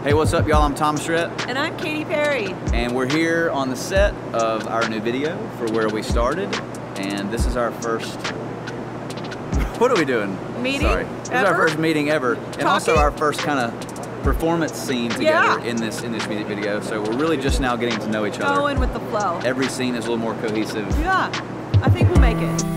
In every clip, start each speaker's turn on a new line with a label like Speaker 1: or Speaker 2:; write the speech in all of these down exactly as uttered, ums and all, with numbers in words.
Speaker 1: Hey, what's up, y'all? I'm Thomas Rhett.
Speaker 2: And I'm Katy Perry.
Speaker 1: And we're here on the set of our new video for Where We Started. And this is our first... What are we doing?
Speaker 2: Meeting?
Speaker 1: Sorry. This
Speaker 2: ever?
Speaker 1: is our first meeting ever. And
Speaker 2: Talking?
Speaker 1: also our first kind of performance scene together
Speaker 2: Yeah.
Speaker 1: in this in this music video. So we're really just now getting to know each other.
Speaker 2: Going with the flow.
Speaker 1: Every scene is a little more cohesive.
Speaker 2: Yeah, I think we'll make it.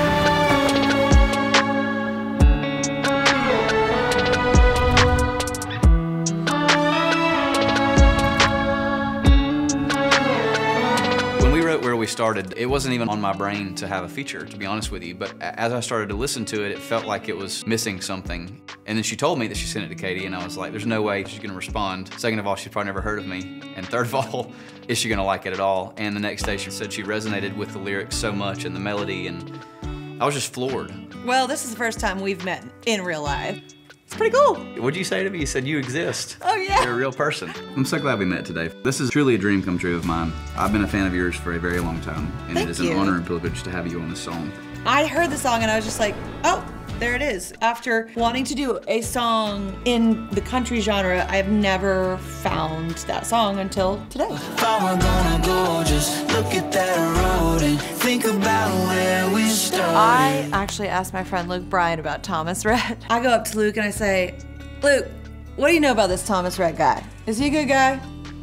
Speaker 1: Where We Started, it wasn't even on my brain to have a feature, to be honest with you, but as I started to listen to it, it felt like it was missing something. And then she told me that she sent it to Katy, and I was like, there's no way she's gonna respond. Second of all, she's probably never heard of me. And third of all, is she gonna like it at all? And the next day she said she resonated with the lyrics so much and the melody, and I was just floored.
Speaker 2: Well, this is the first time we've met in real life. It's pretty cool.
Speaker 1: What'd you say to me? You said you exist.
Speaker 2: Oh, yeah.
Speaker 1: You're a real person. I'm so glad we met today. This is truly a dream come true of mine. I've been a fan of yours for a very long time, and
Speaker 2: Thank
Speaker 1: it is
Speaker 2: you.
Speaker 1: an honor and privilege to have you on this song.
Speaker 2: I heard the song and I was just like, oh, there it is. After wanting to do a song in the country genre, I've never found that song until today.
Speaker 3: If I were gonna go, just look at that road and think about where we started.
Speaker 2: I actually asked my friend Luke Bryan about Thomas Rhett. I go up to Luke and I say, Luke, what do you know about this Thomas Rhett guy? Is he a good guy?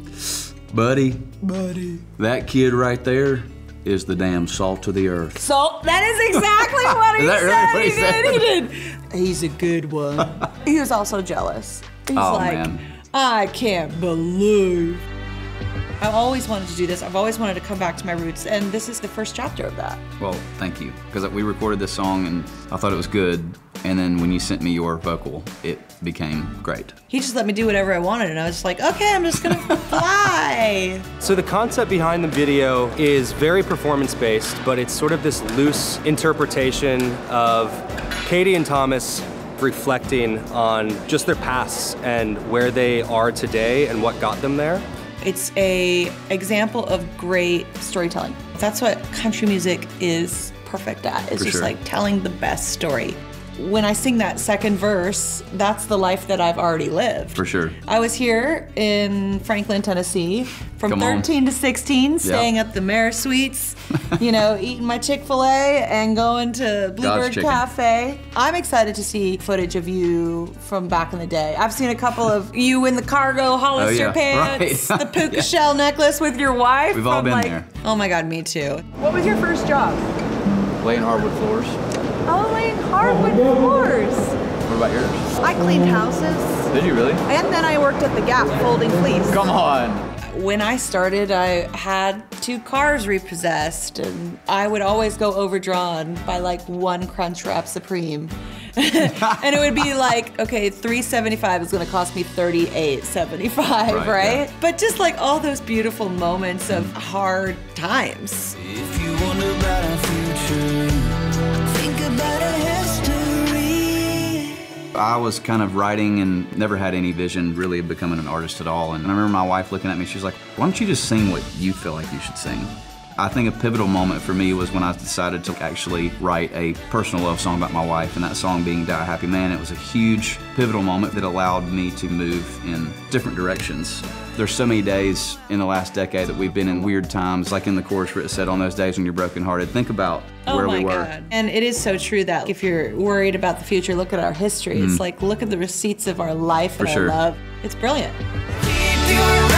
Speaker 1: Buddy,
Speaker 3: Buddy.
Speaker 1: that kid right there is the damn salt of the earth.
Speaker 2: So that is exactly what he
Speaker 1: Is that
Speaker 2: said.
Speaker 1: really what he
Speaker 2: he
Speaker 1: said?
Speaker 2: did. He did. He's a good one. He was also jealous. He's
Speaker 1: Oh,
Speaker 2: like,
Speaker 1: man.
Speaker 2: I can't believe. I've always wanted to do this. I've always wanted to come back to my roots, and this is the first chapter of that.
Speaker 1: Well, thank you, because we recorded this song and I thought it was good, and then when you sent me your vocal, it became great.
Speaker 2: He just let me do whatever I wanted, and I was just like, okay, I'm just gonna fly.
Speaker 4: So the concept behind the video is very performance-based, but it's sort of this loose interpretation of Katy and Thomas reflecting on just their pasts and where they are today and what got them there.
Speaker 2: It's a example of great storytelling. That's what country music is perfect at. It's
Speaker 1: For
Speaker 2: just
Speaker 1: sure.
Speaker 2: like telling the best story. When I sing that second verse, that's the life that I've already lived.
Speaker 1: For sure.
Speaker 2: I was here in Franklin, Tennessee from
Speaker 1: Come on.
Speaker 2: thirteen to sixteen, staying at the Mare Suites, you know, eating my Chick-fil-A and going to Bluebird
Speaker 1: Chicken.
Speaker 2: Cafe. I'm excited to see footage of you from back in the day. I've seen a couple of you in the cargo Hollister
Speaker 1: Oh, yeah.
Speaker 2: pants,
Speaker 1: Right.
Speaker 2: the puka
Speaker 1: Yeah.
Speaker 2: shell necklace with your wife.
Speaker 1: We've all
Speaker 2: from,
Speaker 1: been
Speaker 2: like,
Speaker 1: there.
Speaker 2: Oh my God, me too. What was your first job?
Speaker 1: Laying hardwood floors.
Speaker 2: Oh, laying hardwood floors.
Speaker 1: What about yours?
Speaker 2: I cleaned houses.
Speaker 1: Did you really?
Speaker 2: And then I worked at the Gap folding fleece.
Speaker 1: Come on.
Speaker 2: When I started, I had two cars repossessed, and I would always go overdrawn by like one Crunchwrap Supreme. And it would be like, okay, three seventy-five is gonna cost me thirty-eight seventy-five, right?
Speaker 1: Right, yeah.
Speaker 2: But just like all those beautiful moments of hard times.
Speaker 3: If you wonder about our future, think about our history.
Speaker 1: I was kind of writing and never had any vision really of becoming an artist at all. And I remember my wife looking at me, she was like, why don't you just sing what you feel like you should sing? I think a pivotal moment for me was when I decided to actually write a personal love song about my wife, and that song being Die Happy Man. It was a huge pivotal moment that allowed me to move in different directions. There's so many days in the last decade that we've been in weird times, like in the chorus where it said, on those days when you're brokenhearted, think about where
Speaker 2: Oh my
Speaker 1: we were.
Speaker 2: God. And it is so true that if you're worried about the future, look at our history. It's like, look at the receipts of our life and
Speaker 1: For sure.
Speaker 2: our love. It's brilliant.
Speaker 3: Keep your